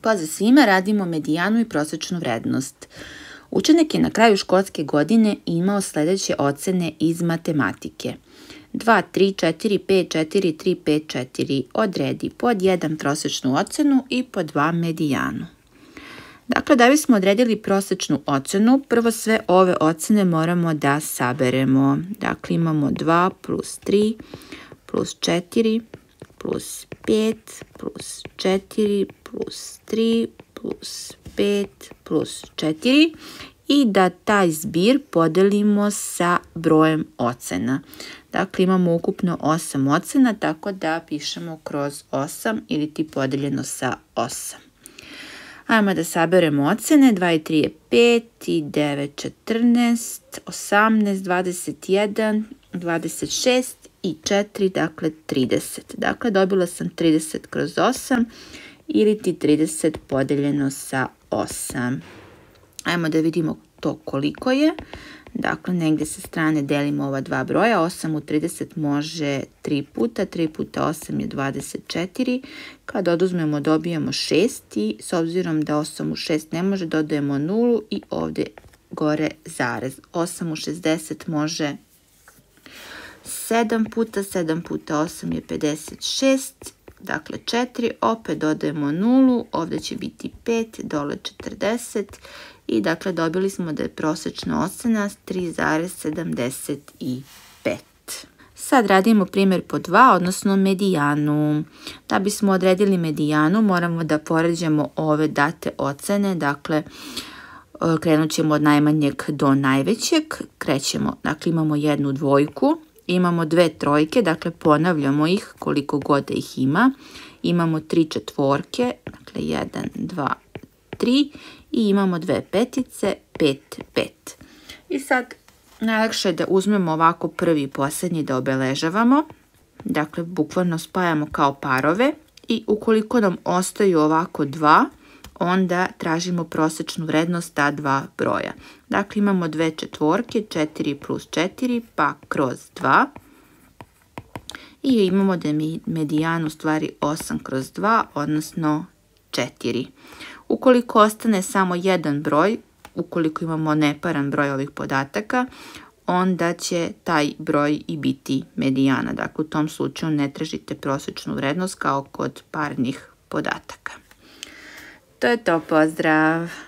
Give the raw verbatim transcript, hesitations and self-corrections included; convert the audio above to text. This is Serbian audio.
Pozdrav svima, radimo medijanu i prosečnu vrednost. Učenik je na kraju školske godine imao sledeće ocene iz matematike. dva, tri, četiri, pet, četiri, tri, pet, četiri. Odredi pod jedan prosečnu ocenu i pod dva medijanu. Dakle, da bismo odredili prosečnu ocenu, prvo sve ove ocene moramo da saberemo. Dakle, imamo dva plus tri plus četiri plus pet plus četiri plus tri plus pet plus četiri i da taj zbir podelimo sa brojem ocena. Dakle, imamo ukupno osam ocena, tako da pišemo kroz osam ili ti podeljeno sa osam. Ajmo da saberemo ocene. dva i tri je pet, i devet, četrnaest, osamnaest, dvadeset jedan, dvadeset šest i četiri, dakle trideset. Dakle, dobila sam trideset kroz osam ili ti trideset podeljeno sa osam. Ajmo da vidimo to koliko je. Dakle, negde sa strane delimo ova dva broja. osam u trideset može tri puta. tri puta osam je dvadeset četiri. Kad oduzmemo dobijemo šest i s obzirom da osam u šest ne može, dodajemo nulu i ovde gore zarez. osam u šezdeset može sedam puta. sedam puta osam je pedeset šest. Dakle, četiri. Opet dodajemo nulu. Ovde će biti pet, dole četrdeset. I dakle, dobili smo da je prosečna ocena tri zarez sedamdeset pet. Sad radimo primjer po dva, odnosno medijanu. Da bismo odredili medijanu, moramo da poređamo ove date ocene. Dakle, krenut ćemo od najmanjeg do najvećeg. Krećemo, dakle, imamo jednu dvojku, imamo dve trojke, dakle, ponavljamo ih koliko god da ih ima. Imamo tri četvorke, dakle, jedan, dva, tri. I imamo dve petice, pet, pet. I sad najlakše je da uzmemo ovako prvi i poslednji da obeležavamo. Dakle, bukvalno spajamo kao parove i ukoliko nam ostaju ovako dva, onda tražimo prosečnu vrednost ta dva broja. Dakle, imamo dve četvorke, četiri plus četiri, pa kroz dva. I imamo da je medijan u stvari osam kroz dva, odnosno četiri. Ukoliko ostane samo jedan broj, ukoliko imamo neparan broj ovih podataka, onda će taj broj i biti medijana. Dakle, u tom slučaju ne tražite prosečnu vrednost kao kod parnih podataka. To je to, pozdrav!